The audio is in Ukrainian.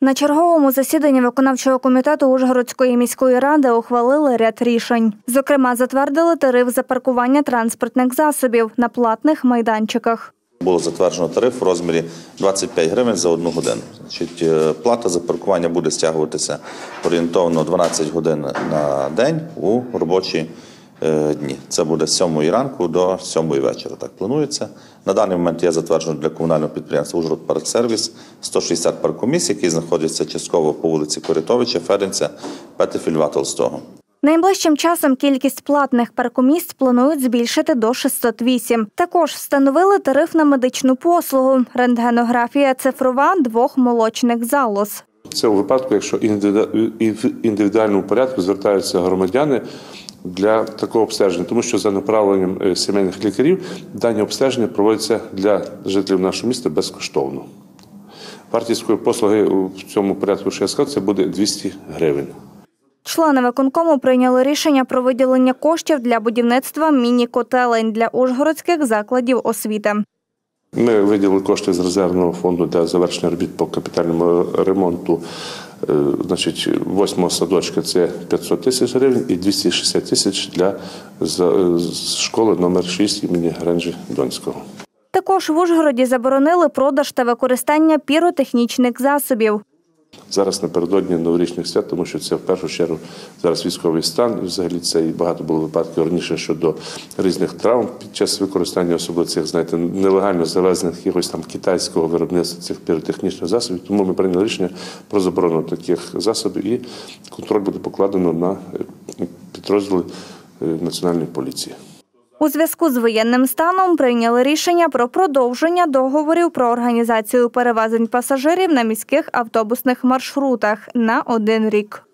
На черговому засіданні виконавчого комітету Ужгородської міської ради ухвалили ряд рішень. Зокрема, затвердили тариф за паркування транспортних засобів на платних майданчиках. Було затверджено тариф у розмірі 25 гривень за 1 годину. Плата за паркування буде стягуватися орієнтовно 12 годин на день у робочі дні. Це буде з 7 ранку до 7 вечора, так планується. На даний момент є затверджено для комунального підприємства «Ужгородпарксервіс» 160 паркомісць, які знаходяться частково по вулиці Коритовича, Феденця, Петефільва, Толстого. Найближчим часом кількість платних паркомісць планують збільшити до 608. Також встановили тариф на медичну послугу – рентгенографія цифрова 2 молочних залоз. Це у випадку, якщо в індивідуальному порядку звертаються громадяни для такого обстеження, тому що за направленням сімейних лікарів дані обстеження проводяться для жителів нашого міста безкоштовно. Вартість послуги в цьому порядку, що я сказав, це буде 200 гривень. Члени виконкому прийняли рішення про виділення коштів для будівництва міні-котелень для ужгородських закладів освіти. Ми виділили кошти з резервного фонду для завершення робіт по капітальному ремонту. 8-го садочка – це 500 тисяч гривень і 260 тисяч для школи номер 6 імені Гренжі Донського. Також в Ужгороді заборонили продаж та використання піротехнічних засобів. Зараз напередодні новорічних свят, тому що це в першу чергу зараз військовий стан. І взагалі це і багато було випадків раніше щодо різних травм під час використання, особливо цих, знаєте, нелегально завезених якогось там китайського виробництва цих піротехнічних засобів. Тому ми прийняли рішення про заборону таких засобів і контроль буде покладено на підрозділи Національної поліції. У зв'язку з воєнним станом прийняли рішення про продовження договорів про організацію перевезень пасажирів на міських автобусних маршрутах на 1 рік.